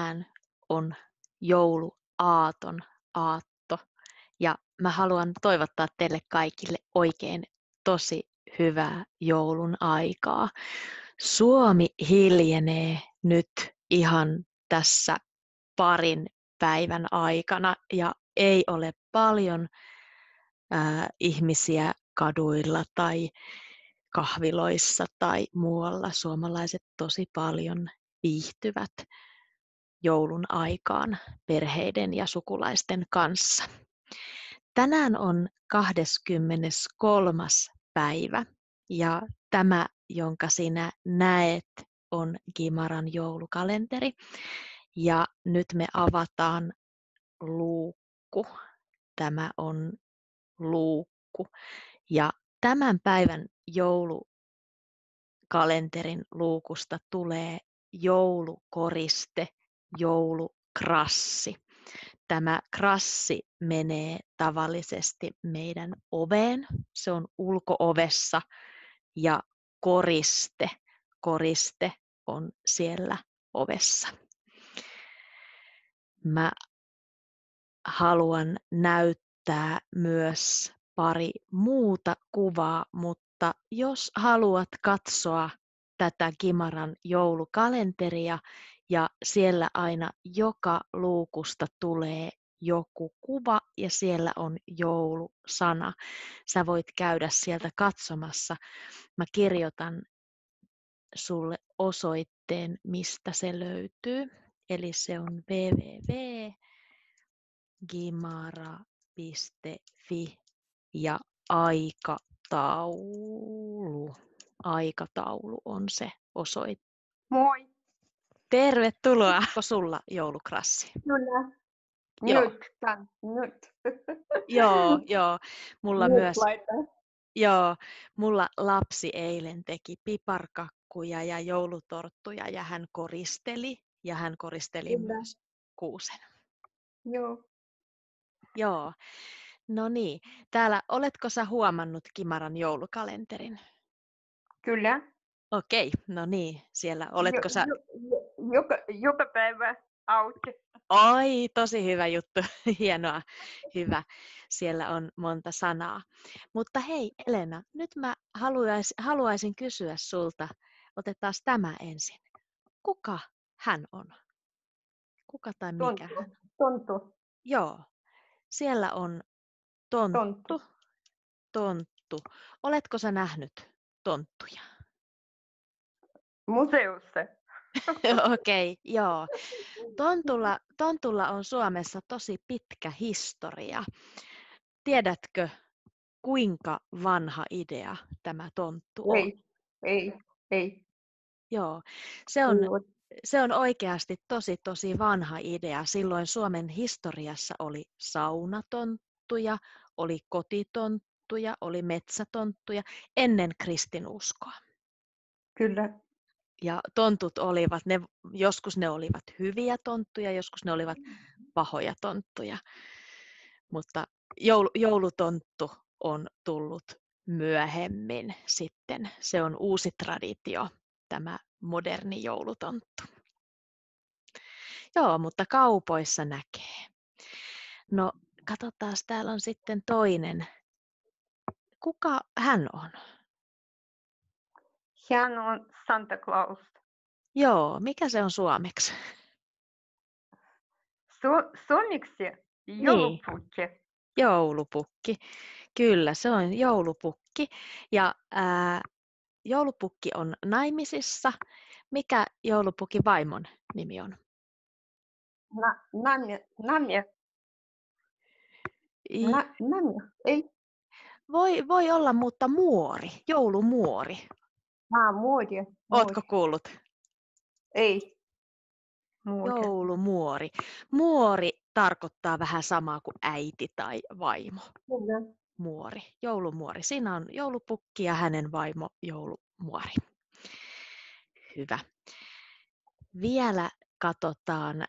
tänään on jouluaaton aatto ja mä haluan toivottaa teille kaikille oikein tosi hyvää joulun aikaa. Suomi hiljenee nyt ihan tässä parin päivän aikana ja ei ole paljon ihmisiä kaduilla tai kahviloissa tai muualla. Suomalaiset tosi paljon viihtyvät joulun aikaan perheiden ja sukulaisten kanssa. Tänään on 23. päivä ja tämä, jonka sinä näet, on Gimaran joulukalenteri. Ja nyt me avataan luukku. Tämä on luukku. Ja tämän päivän joulukalenterin luukusta tulee joulukoriste, joulukrassi. Tämä krassi menee tavallisesti meidän oveen. Se on ulko-ovessa ja koriste on siellä ovessa. Mä haluan näyttää myös pari muuta kuvaa, mutta jos haluat katsoa tätä Gimaran joulukalenteria ja siellä aina joka luukusta tulee joku kuva ja siellä on joulusana. Sä voit käydä sieltä katsomassa. Mä kirjoitan sulle osoitteen, mistä se löytyy. Eli se on www.gimara.fi ja aikataulu. Aikataulu on se osoite. Moi. Tervetuloa. Onko sulla joulukrassi? Kyllä. Joo. Nyt. Joo. Mulla Nyt myös. laitan. Joo, mulla lapsi eilen teki piparkakkuja ja joulutorttuja ja hän koristeli Kyllä. myös kuusen. Joo. No niin, täällä oletko sä huomannut Gimaran joulukalenterin? Kyllä. Okei, no niin, siellä oletko sä... Joka päivä auki. Ai, tosi hyvä juttu, hienoa, hyvä. Siellä on monta sanaa. Mutta hei Elena, nyt mä haluaisin kysyä sulta, otetaan tämä ensin. Kuka hän on? Kuka tai mikä hän on? Tonttu. Joo, siellä on tonttu. Oletko sä nähnyt tonttuja? Museossa. Okei, joo. Tontulla on Suomessa tosi pitkä historia. Tiedätkö, kuinka vanha idea tämä tonttu on? Ei. Joo, se on oikeasti tosi vanha idea. Silloin Suomen historiassa oli saunatonttuja, oli kotitonttuja, oli metsätonttuja ennen kristinuskoa. Kyllä. Ja tontut olivat, joskus ne olivat hyviä tonttuja, joskus ne olivat pahoja tonttuja. Mutta joulutonttu on tullut myöhemmin sitten. Se on uusi traditio, tämä moderni joulutonttu. Joo, mutta kaupoissa näkee. No, katsotaan, täällä on sitten toinen. Kuka hän on? Hän on Santa Claus. Joo, mikä se on suomeksi? Suomeksi joulupukki. Joulupukki. Kyllä, se on joulupukki. Ja joulupukki on naimisissa. Mikä joulupukin vaimon nimi on? Namia. Ei. Voi olla, mutta muori, joulumuori. Muori. Ootko kuullut? Ei. Muori. Joulumuori. Muori tarkoittaa vähän samaa kuin äiti tai vaimo. Kyllä. Muori, joulumuori. Siinä on joulupukki ja hänen vaimo joulumuori. Hyvä. Vielä katsotaan.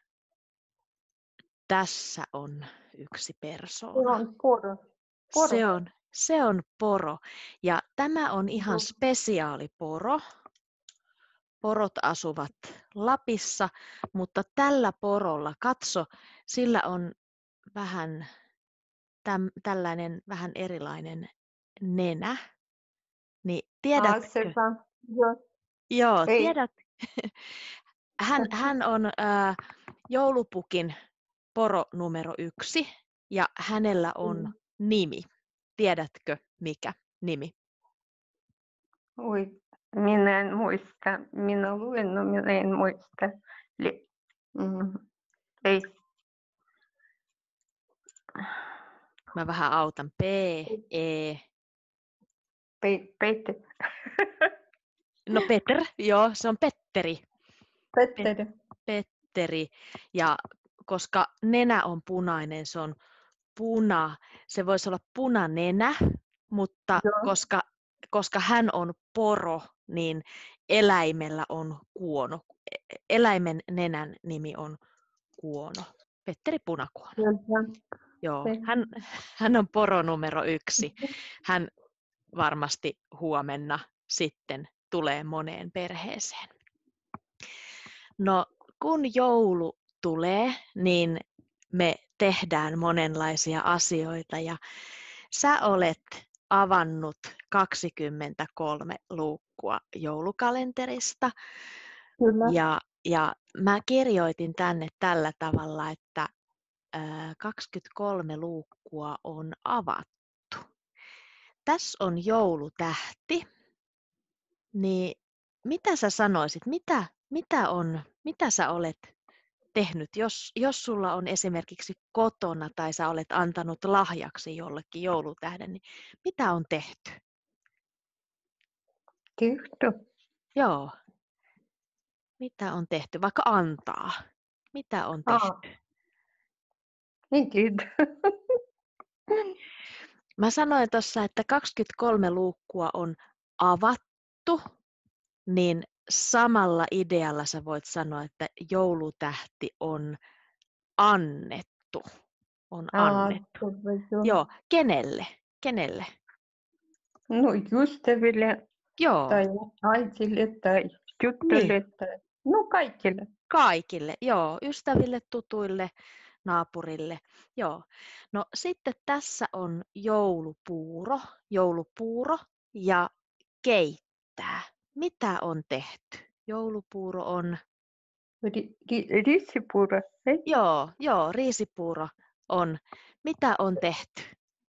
Tässä on yksi persoona. Se on poro. Se on poro. Ja tämä on ihan spesiaali poro. porot asuvat Lapissa, mutta tällä porolla, katso, sillä on vähän tällainen vähän erilainen nenä. Niin tiedätkö? Sepä. Joo. Joo, Ei. tiedät. Hän on joulupukin poro numero 1 ja hänellä on nimi. Tiedätkö mikä nimi? Oi, minä en muista. Minä luin, no minä en muista. Ei. Mä vähän autan. P-E. Petteri. No Peter, joo, se on Petteri. Petteri. Petteri. Ja koska nenä on punainen, se on se voisi olla punanenä, mutta Joo. koska hän on poro, niin eläimellä on kuono. Eläimen nenän nimi on kuono. Petteri Punakuono. Joo, hän on poro numero 1. Hän varmasti huomenna sitten tulee moneen perheeseen. No, kun joulu tulee, niin me tehdään monenlaisia asioita ja sä olet avannut 23 luukkua joulukalenterista. Kyllä. Ja mä kirjoitin tänne tällä tavalla, että 23 luukkua on avattu. Tässä on joulutähti. Niin mitä sä sanoisit, mitä sä olet tehnyt, jos sulla on esimerkiksi kotona tai sä olet antanut lahjaksi jollekin joulutähden, niin mitä on tehty? Tehty. Joo. Mitä on tehty? Vaikka antaa. Mitä on tehty? En tiedä. Mä sanoin tuossa, että 23 luukkua on avattu, niin samalla idealla sä voit sanoa, että joulutähti on annettu. On annettu. Joo, kenelle? Kenelle? No ystäville. Joo. Tai äitille tai tytölle. Tai... No kaikille. Kaikille, joo. Ystäville, tutuille, naapurille. Joo. No sitten tässä on joulupuuro ja keittää. Mitä on tehty? Joulupuuro on... Riisipuuro. Joo, riisipuuro on. Mitä on tehty?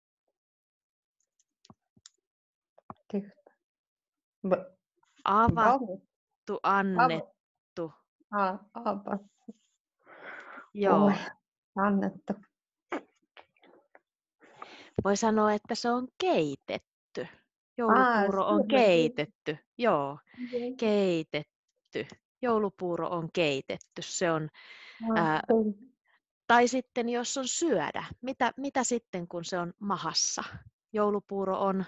Avattu, annettu. Joo. Annettu. Voi sanoa, että se on keitetty. Joulupuuro on keitetty. Joo, keitetty. Joulupuuro on keitetty. Se on, tai sitten jos on syödä, mitä sitten kun se on mahassa? Joulupuuro on,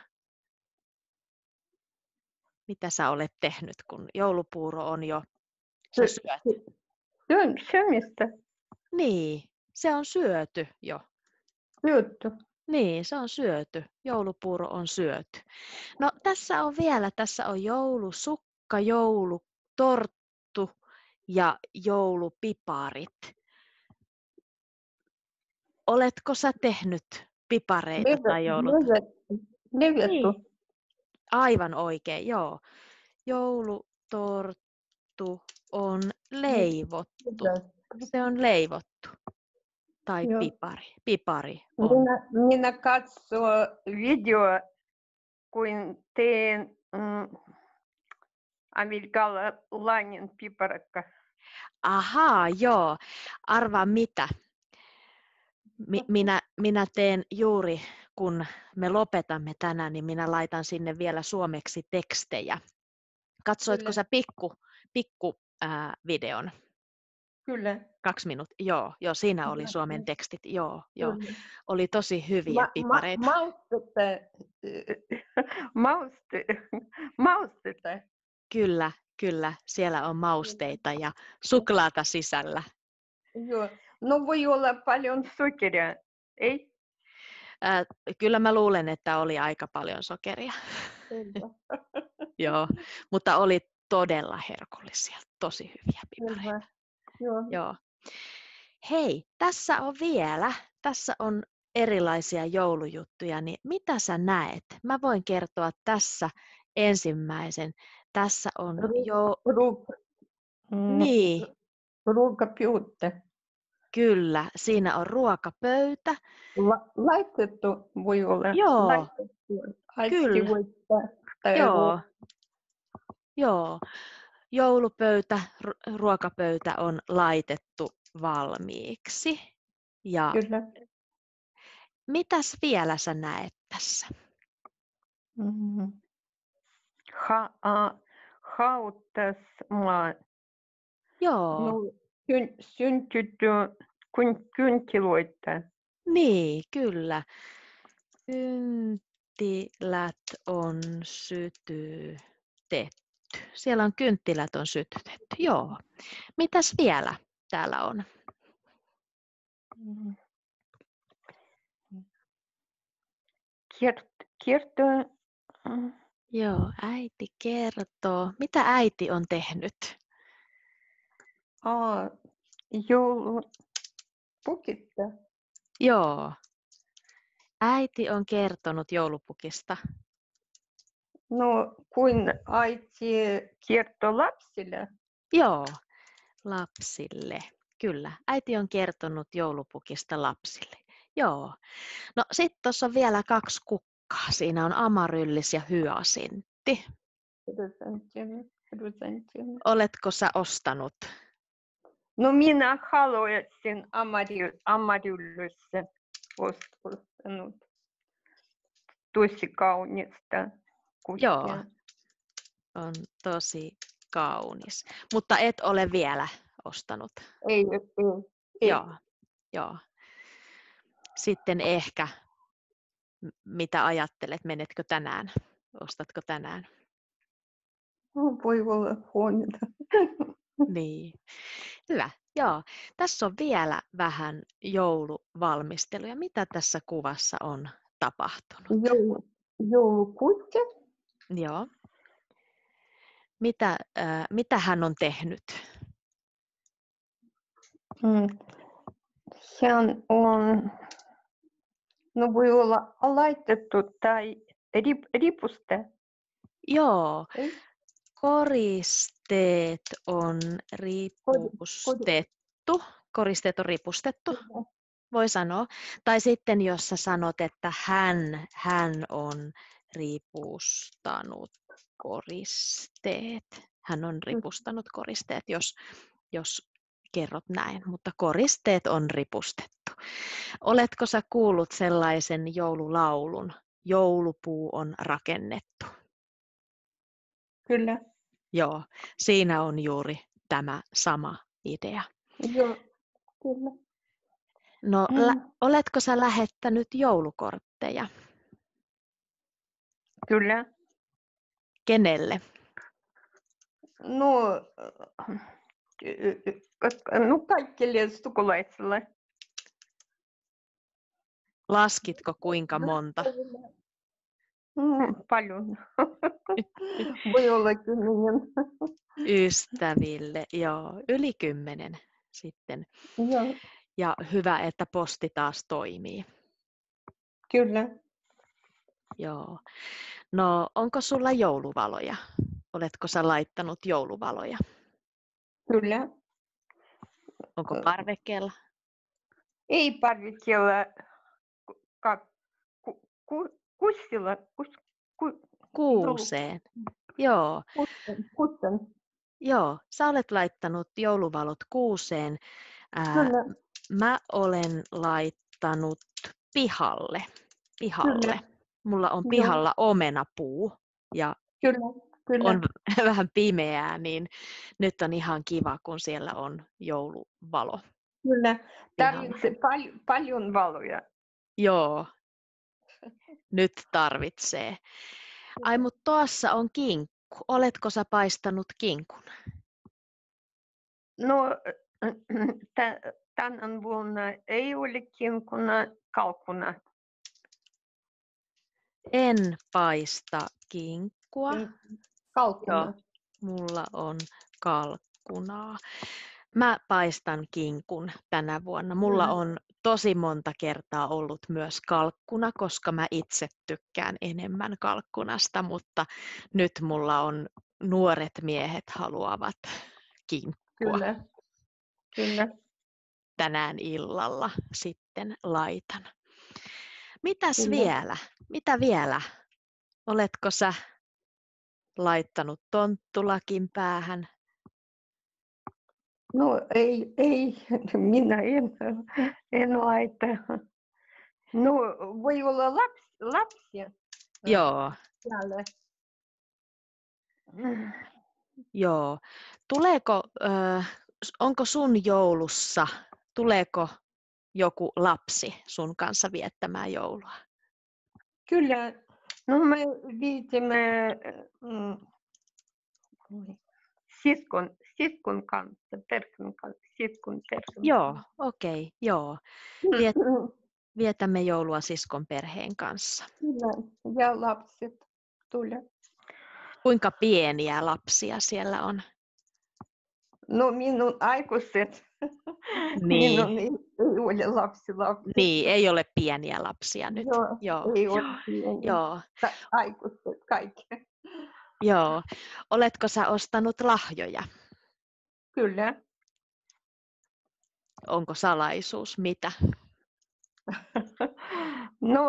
mitä sä olet tehnyt, kun joulupuuro on jo, sä syöt? Syömistä. Niin, se on syöty jo. Syöty. Niin, se on syöty. Joulupuuro on syöty. No tässä on joulusukka, joulutorttu ja joulupiparit. Oletko sä tehnyt pipareita tai Levetty. Niin. Aivan oikein, joo. Joulutorttu on leivottu. Se on leivottu. Tai pipari on. Minä katson video, kun teen amerikkalainen piparakka. Ahaa, joo. Arvaa mitä. Minä teen juuri, kun me lopetamme tänään, niin minä laitan sinne vielä suomeksi tekstejä. Katsoitko sä pikku videon? Kyllä. 2 minuuttia. Joo, siinä oli suomen tekstit. Joo. Oli tosi hyviä pipareita. Maustetta. Kyllä, siellä on mausteita ja suklaata sisällä. Joo, no voi olla paljon sokeria, ei? Kyllä mä luulen, että oli aika paljon sokeria. Joo, mutta oli todella herkullisia, tosi hyviä pipareita. Selvä. Joo. Joo. Hei, tässä on erilaisia joulujuttuja, niin mitä sä näet? Mä voin kertoa tässä ensimmäisen. Tässä on niin, Ruokapöytä. kyllä, siinä on ruokapöytä. Laitettu voi olla. Joo, Laitettu. kyllä, Tai joo. Joulupöytä, ruokapöytä on laitettu valmiiksi. Ja Kyllä. mitäs vielä sä näet tässä? Hautasmaa. Joo, No, syntytty kynttilöitä. niin, kyllä. Kynttilät on sytytetty. Siellä on kynttilät on sytytetty, joo. Mitäs vielä täällä on? Kertoo. Joo, äiti kertoo. Mitä äiti on tehnyt? Joulupukista. Joo. Äiti on kertonut joulupukista. No, kun äiti kertoo lapsille. Joo, lapsille. Kyllä, äiti on kertonut joulupukista lapsille. Joo. No sitten tuossa on vielä 2 kukkaa. Siinä on amaryllis ja hyasintti. Oletko sä ostanut? No minä haluaisin amaryllistä ostanut. Tosi kaunista kukkia. Joo, on tosi kaunis. Mutta et ole vielä ostanut. Ei. Joo. Sitten ehkä, mitä ajattelet, menetkö tänään? Ostatko tänään? Voi olla huomiota. Niin. Hyvä. Joo. Tässä on vielä vähän jouluvalmisteluja. Mitä tässä kuvassa on tapahtunut? Joulupukki. Joo. Mitä hän on tehnyt? Hän on, no voi olla laitettu tai ripuste. Joo. Ei? Koristeet on ripustettu. Koristeet on ripustettu, voi sanoa. Tai sitten jos sä sanot, että hän on ripustanut koristeet. Hän on ripustanut koristeet, jos kerrot näin. Mutta koristeet on ripustettu. Oletko sä kuullut sellaisen joululaulun? Joulupuu on rakennettu. Kyllä. Joo, siinä on juuri tämä sama idea. Joo, kyllä. No, oletko sä lähettänyt joulukortteja? Kyllä. Kenelle? No kaikille sukulaisille. Laskitko kuinka monta? Paljon. Voi olla 10. Ystäville, joo, yli 10 sitten. Joo. Ja hyvä, että posti taas toimii. Kyllä. Joo. No, onko sulla jouluvaloja? Oletko sä laittanut jouluvaloja? Kyllä. Onko parvekkeella? Ei parvekkeella. Kussilla. Kuuseen. Joo. Kussen. Joo, sä olet laittanut jouluvalot kuuseen. Kyllä. Mä olen laittanut pihalle. Kyllä. Mulla on Joo. pihalla omenapuu ja Kyllä. on vähän pimeää, niin nyt on ihan kiva, kun siellä on jouluvalo. Kyllä. Tarvitsee paljon valoja. Joo, nyt tarvitsee. Ai, mutta tuossa on kinkku. Oletko sä paistanut kinkun? No, tänä vuonna ei ole kinkkuna, kalkkuna. En paista kinkkua. Kalkkuna. Joo. Mulla on kalkkunaa. Mä paistan kinkun tänä vuonna. Mulla on tosi monta kertaa ollut myös kalkkuna, koska mä itse tykkään enemmän kalkkunasta, mutta nyt mulla on nuoret miehet haluavat kinkkua. Kyllä, kyllä. Tänään illalla sitten laitan. Mitäs Kyllä. vielä? Mitä vielä? Oletko sä laittanut tonttulakin päähän? No ei, minä en laita. No voi olla lapsia Joo, täällä. joo. Tuleeko, onko sun joulussa, tuleeko joku lapsi sun kanssa viettämään joulua? Kyllä, no me viitimme siskon kanssa, perheen kanssa, siskon perheen Joo, kanssa. okei, joo. Vietämme joulua siskon perheen kanssa. Kyllä, ja lapset tulee. Kuinka pieniä lapsia siellä on? No minun aikuiset, Niin, minun ei ole lapsi. niin, ei ole pieniä lapsia nyt. Joo, Joo, ei ole pieni. joo, Aikuiset kaikki. joo. Oletko sä ostanut lahjoja? Kyllä. Onko salaisuus mitä? No,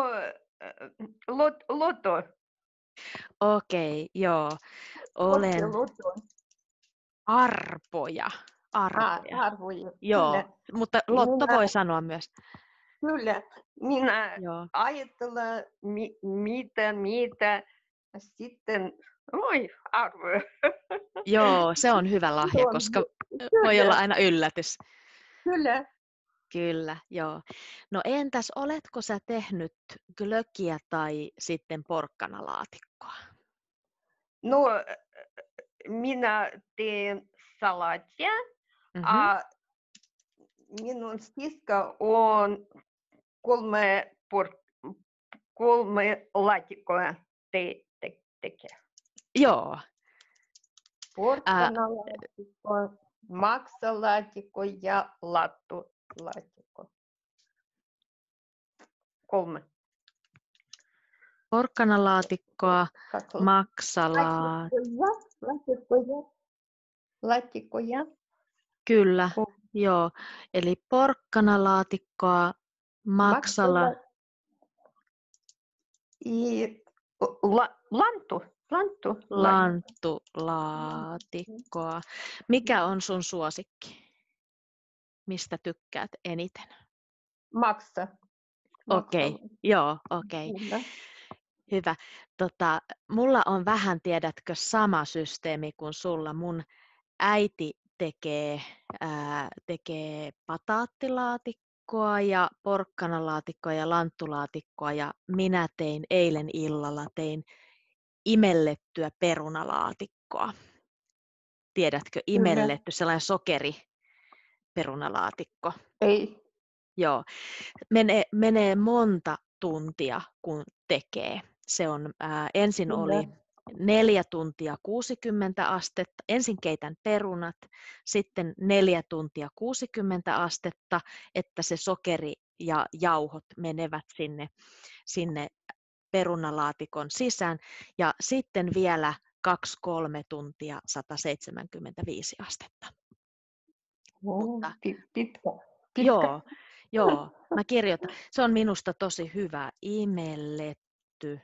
loto. Okei, joo. Olen Loto. arpoja. Arvoja. Joo, Kyllä. mutta lotto voi Minä, sanoa myös. kyllä. Minä Joo, ajattelen, mitä sitten, arvoja. joo, se on hyvä lahja, koska voi olla Kyllä, aina yllätys. kyllä. Kyllä, joo. No entäs oletko sä tehnyt glögiä tai sitten porkkanalaatikkoa? No, minä teen salaattia. Mhm. Minun sisko on kolme laatikkoa tekee. Joo, Porkkanalaatikko, maksalaatikko ja lattulaatikko. 3. porkkanalaatikkoa, Kaksi maksalaa, laatikkoja. kyllä, joo. Eli porkkanalaatikkoa, maksala, lanttulaatikkoa. Mikä on sun suosikki? Mistä tykkäät eniten? Maksa. Okei, joo, okei. Hyvä. Mulla on vähän, tiedätkö, sama systeemi kuin sulla. Mun äiti tekee pataattilaatikkoa ja porkkanalaatikkoa ja lanttulaatikkoa ja minä tein eilen illalla imellettyä perunalaatikkoa. Tiedätkö, imelletty, sellainen sokeriperunalaatikko. Ei. Joo, menee monta tuntia, kun tekee. Se on, ensin oli 4 tuntia 60 astetta. Ensin keitän perunat, sitten 4 tuntia 60 astetta, että se sokeri ja jauhot menevät sinne perunalaatikon sisään. Ja sitten vielä 2-3 tuntia 175 astetta. Mutta, Pitkä. Joo, mä kirjoitan. Se on minusta tosi hyvä imelletty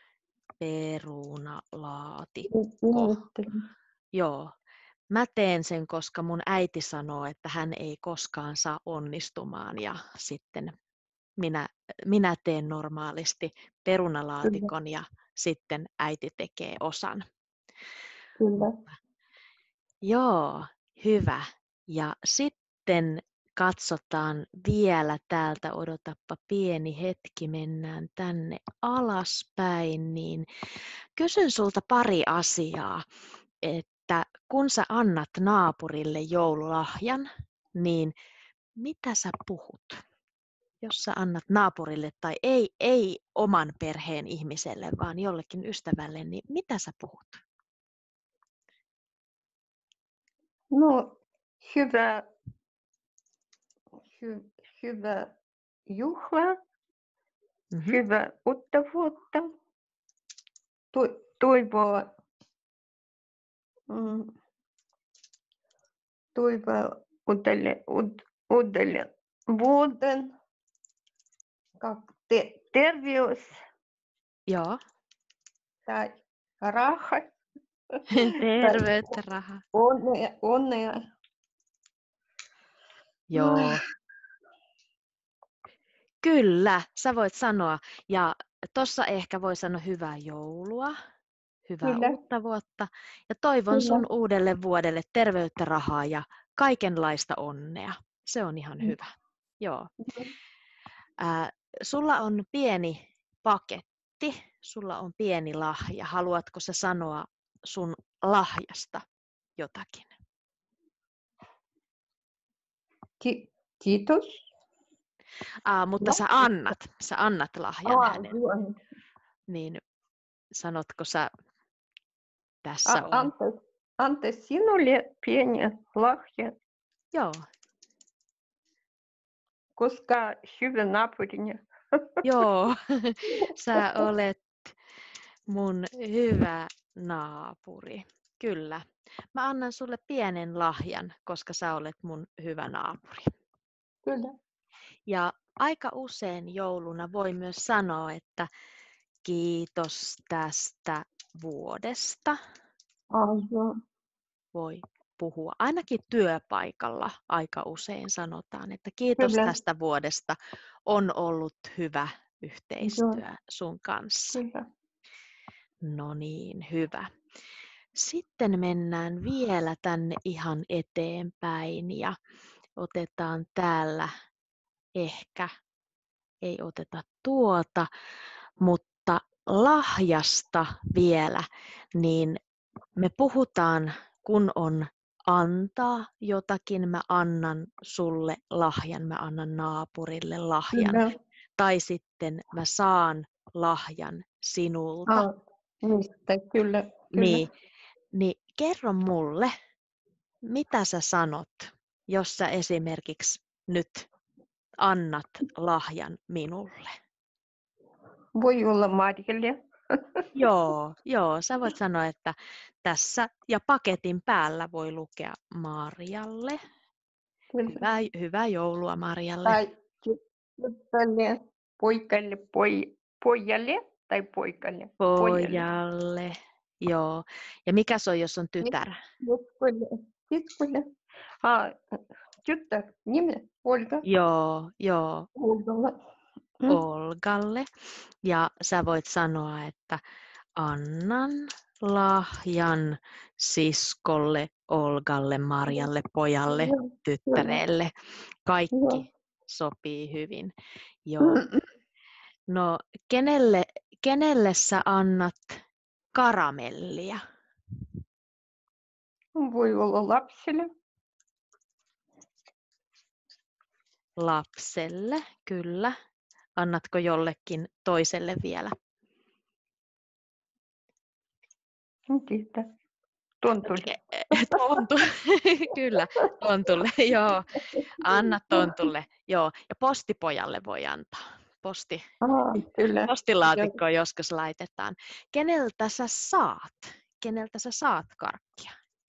perunalaatikko. Joo, mä teen sen, koska mun äiti sanoo, että hän ei koskaan saa onnistumaan ja sitten minä teen normaalisti perunalaatikon ja sitten äiti tekee osan. Kyllä. Joo, hyvä. Ja sitten katsotaan vielä täältä, odotappa pieni hetki, mennään tänne alaspäin, niin kysyn sulta pari asiaa, että kun sä annat naapurille joululahjan, niin mitä sä puhut? Jos sä annat naapurille tai ei oman perheen ihmiselle, vaan jollekin ystävälle, niin mitä sä puhut? No, hyvä, hyvä juhla, Mhm. hyvää uutta vuotta. Toivoa, toivoa uudelle vuoden. Terveys Joo. tai raha tai Terveyttä, rahaa. onnea. Joo. Kyllä, sä voit sanoa. Ja tuossa ehkä voi sanoa hyvää joulua, hyvää Kyllä, uutta vuotta. Ja toivon kyllä. sun uudelle vuodelle terveyttä, rahaa ja kaikenlaista onnea. Se on ihan hyvä. Joo. Sulla on pieni paketti, sulla on pieni lahja. Haluatko sä sanoa sun lahjasta jotakin? Kiitos. Mutta sä annat lahjan hänelle. Joo. Niin sanotko sä, tässä on? Anteeksi sinulle pieni lahja, Joo. koska hyvä naapurini. Joo, sä olet mun hyvä naapuri. Kyllä. Mä annan sulle pienen lahjan, koska sä olet mun hyvä naapuri. Kyllä. Ja aika usein jouluna voi myös sanoa, että kiitos tästä vuodesta. Joo. Voi puhua. Ainakin työpaikalla aika usein sanotaan, että kiitos Kyllä. tästä vuodesta. On ollut hyvä yhteistyö sun kanssa. Kyllä. No niin, hyvä. Sitten mennään vielä tänne ihan eteenpäin ja otetaan täällä ehkä, ei oteta tuota, mutta lahjasta vielä, niin me puhutaan, kun on antaa jotakin, mä annan sulle lahjan, mä annan naapurille lahjan, Kyllä. tai sitten mä saan lahjan sinulta. Mistä? Kyllä. Niin kerro mulle, mitä sä sanot, jos sä esimerkiksi nyt annat lahjan minulle? Voi olla Marjalle. Joo, sä voit sanoa, että tässä ja paketin päällä voi lukea Marjalle. Hyvää joulua Marjalle. Tai tyttälle, poikalle, pojalle tai poikalle. Pojalle. Joo. Ja mikä se on, jos on tytär? Tyttälle. Tyttär, nimi Olga. Joo. Olgalla. Olgalle. Ja sä voit sanoa, että annan lahjan siskolle, Olgalle, Marjalle, pojalle, tyttärelle. Kaikki sopii hyvin. Joo. No, kenelle sä annat karamellia? Voi olla lapselle. Lapselle, kyllä. Annatko jollekin toiselle vielä? Tontulle. Kyllä, tontulle, joo. Anna tontulle, joo. Ja postipojalle voi antaa. Kyllä. Postilaatikkoon joskus laitetaan. Keneltä sä saat karkkia?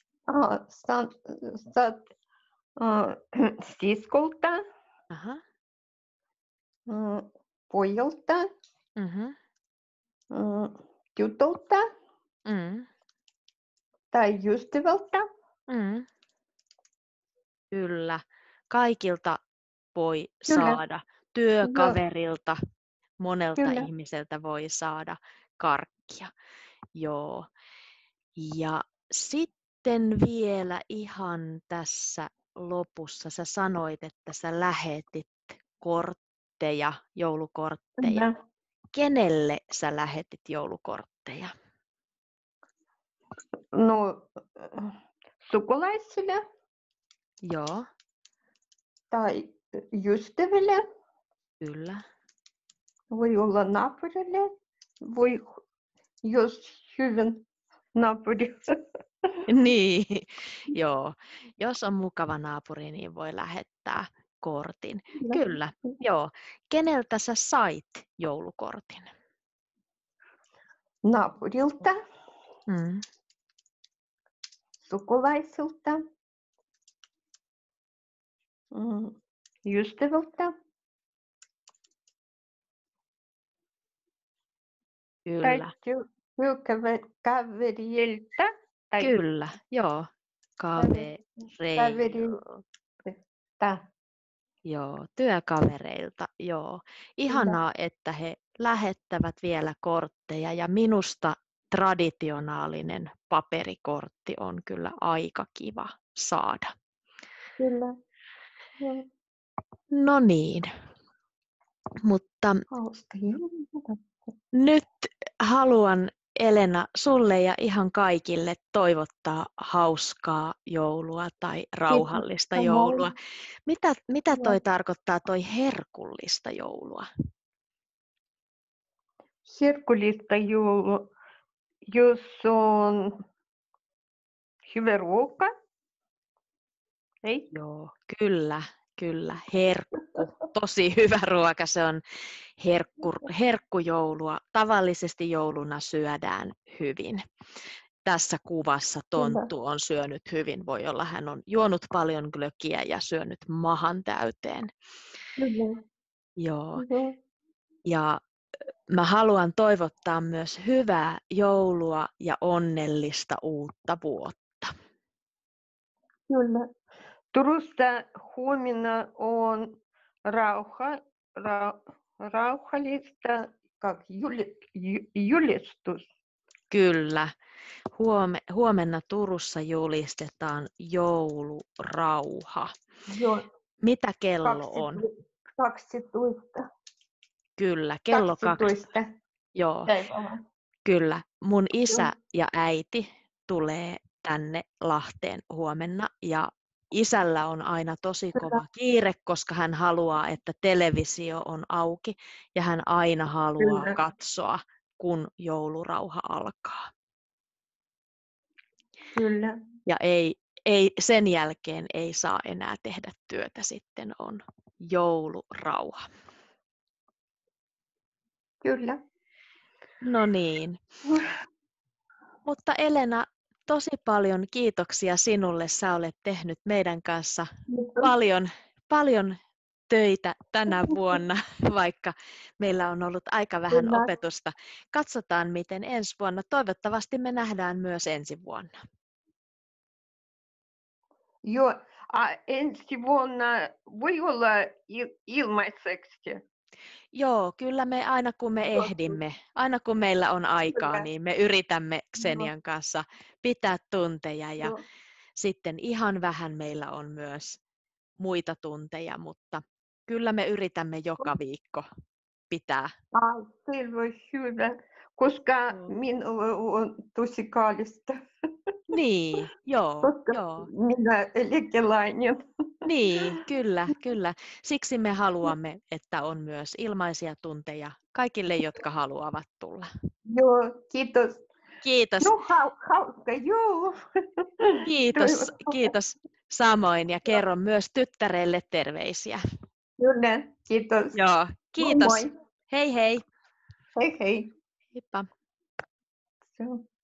Saat siskolta, Aha. pojalta, tytöltä tai ystävältä. Kyllä. Kaikilta voi saada. Työkaverilta, monelta ihmiseltä voi saada karkkia. Joo. Ja sitten vielä ihan tässä lopussa sä sanoit, että sä lähetit kortteja, joulukortteja. Kenelle sä lähetit joulukortteja? No, sukulaisille. Joo. Tai ystäville. Kyllä. Voi olla naapurille. Voi, jos hyvin naapuri. Niin, joo. Jos on mukava naapuri, niin voi lähettää kortin. Kyllä, joo. Keneltä sä sait joulukortin? Naapurilta, Mm. sukulaisilta, ystäviltä tai Kyllä, työkaverilta tai kyllä, joo. kaverilta. Joo, työkavereilta, joo. Ihanaa, että he lähettävät vielä kortteja ja minusta traditionaalinen paperikortti on kyllä aika kiva saada. Kyllä. Joo. No niin, mutta Hauska joulu. nyt haluan Elena sulle ja ihan kaikille toivottaa hauskaa joulua tai rauhallista joulua. Mitä toi tarkoittaa toi herkullista joulua? Herkullista joulu, jos on hyvä ruoka. Ei? Joo, kyllä, herkku. Tosi hyvä ruoka, se on herkkujoulua. Tavallisesti jouluna syödään hyvin. Tässä kuvassa tonttu on syönyt hyvin. Voi olla, hän on juonut paljon glögiä ja syönyt mahan täyteen. Kyllä. Joo. Joo. Ja mä haluan toivottaa myös hyvää joulua ja onnellista uutta vuotta. Kyllä. Turussa huomenna on rauhallista julistus. Kyllä. Huomenna Turussa julistetaan joulurauha. Joo. Mitä kello on? 12. Kyllä, kello 12. Joo, Päivällä. kyllä. Mun isä ja äiti tulee tänne Lahteen huomenna ja isällä on aina tosi kova kiire, koska hän haluaa, että televisio on auki ja hän aina haluaa Kyllä. katsoa, kun joulurauha alkaa. Kyllä. Ja sen jälkeen ei saa enää tehdä työtä, sitten on joulurauha. Kyllä. No niin. Mutta Elena, tosi paljon kiitoksia sinulle. Sä olet tehnyt meidän kanssa paljon töitä tänä vuonna, vaikka meillä on ollut aika vähän Kyllä. opetusta. Katsotaan, miten ensi vuonna. Toivottavasti me nähdään myös ensi vuonna. Joo, ensi vuonna voi olla ilmaiseksi. Joo, kyllä me aina kun me ehdimme, aina kun meillä on aikaa, Kyllä. niin me yritämme Xenian kanssa pitää tunteja ja Joo. sitten ihan vähän meillä on myös muita tunteja, mutta kyllä me yritämme joka viikko pitää. Selvä, hyvä, koska minulla on tosi kallista. Niin, joo. Minä eläkeläinen. Niin, kyllä. Siksi me haluamme, että on myös ilmaisia tunteja kaikille, jotka haluavat tulla. Joo, kiitos. Kiitos. No, hauska joulu. Kiitos samoin ja kerron myös tyttärelle terveisiä. Kyllä, kiitos. Joo, kiitos. Moi. Hei hei. Hei hei. Heippa. So.